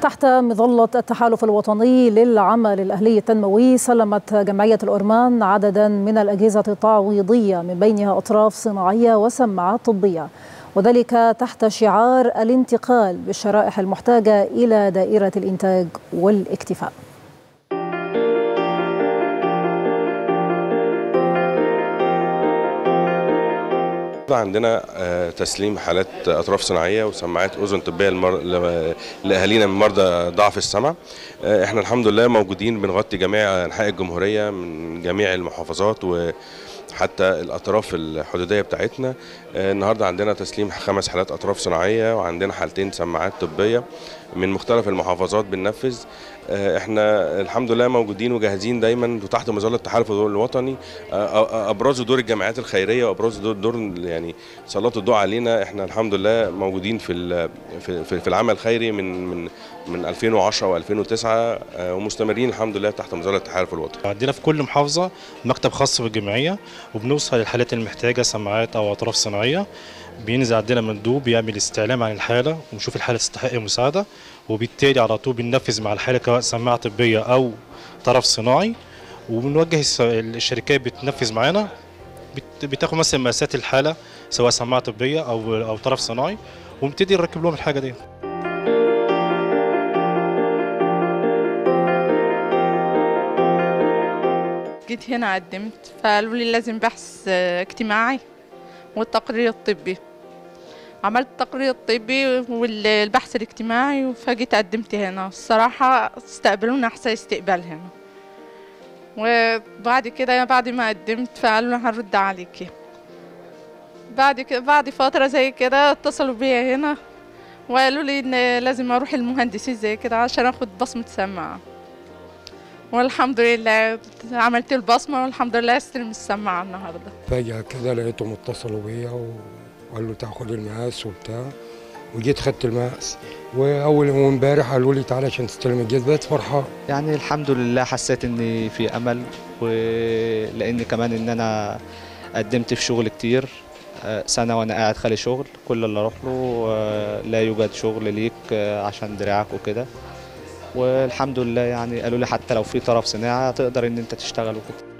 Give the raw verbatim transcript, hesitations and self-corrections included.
وتحت مظلة التحالف الوطني للعمل الأهلي التنموي، سلمت جمعية الأورمان عددا من الأجهزة التعويضية من بينها أطراف صناعية وسماعات طبية، وذلك تحت شعار الانتقال بالشرائح المحتاجة إلى دائرة الإنتاج والاكتفاء. عندنا تسليم حالات اطراف صناعيه وسماعات اذن طبيه لاهالينا من مرضى ضعف السمع. احنا الحمد لله موجودين بنغطي جميع انحاء الجمهوريه من جميع المحافظات وحتى الاطراف الحدوديه بتاعتنا. النهارده عندنا تسليم خمس حالات اطراف صناعيه وعندنا حالتين سماعات طبيه من مختلف المحافظات بننفذ. احنا الحمد لله موجودين وجاهزين دايما وتحت مظله التحالف الوطني. ابرزوا دور الجمعيات الخيريه وابرزوا دور, دور يعني سلطوا الضوء علينا. احنا الحمد لله موجودين في في, في العمل الخيري من من من ألفين وعشرة وألفين وتسعة ومستمرين الحمد لله تحت مظله التحالف الوطني. عندنا في كل محافظه مكتب خاص بالجمعيه وبنوصل للحالات المحتاجه سماعات او اطراف صناعيه. بينزل عندنا مندوب بيعمل استعلام عن الحاله ونشوف الحاله تستحق المساعده، وبالتالي على طول بننفذ مع الحاله سواء سماعه طبيه او طرف صناعي، وبنوجه الشركات بتنفذ معانا بتاخد مثلا مقاسات الحاله سواء سماعه طبيه او او طرف صناعي ونبتدي نركب لهم الحاجه دي. جيت هنا قدمت فقالوا لي لازم بحث اجتماعي والتقرير الطبي. عملت التقرير الطبي والبحث الاجتماعي فجيت قدمت هنا. الصراحة استقبلونا أحسن استقبال هنا، وبعد كده بعد ما قدمت فقالوا لنا هنرد عليكي. بعد كده بعد فترة زي كده اتصلوا بيا هنا وقالوا لي إن لازم أروح المهندسين زي كده عشان آخد بصمة سماعة، والحمد لله عملت البصمة والحمد لله استلم السماعة النهارده. فجأة كده لقيتهم اتصلوا بيا وقالوا تاخد المقاس وبتاع، وجيت خدت المقاس، واول وامبارح قالوا لي تعالى عشان تستلم الجهاز. بقيت فرحان يعني الحمد لله. حسيت ان في امل، ولان كمان ان انا قدمت في شغل كتير سنه وانا قاعد خالي شغل، كل اللي اروح له لا يوجد شغل ليك عشان دراعك وكده، والحمد لله يعني قالوا لي حتى لو في طرف صناعه تقدر ان انت تشتغل وكده.